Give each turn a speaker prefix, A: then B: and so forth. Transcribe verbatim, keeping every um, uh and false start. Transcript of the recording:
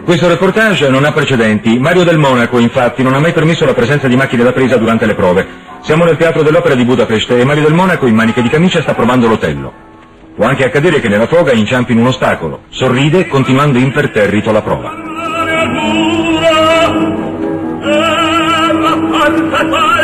A: Questo reportage non ha precedenti. Mario Del Monaco, infatti, non ha mai permesso la presenza di macchine da presa durante le prove. Siamo nel Teatro dell'Opera di Budapest e Mario Del Monaco, in maniche di camicia, sta provando l'Otello. Può anche accadere che nella foga inciampi in un ostacolo. Sorride, continuando imperterrito la prova.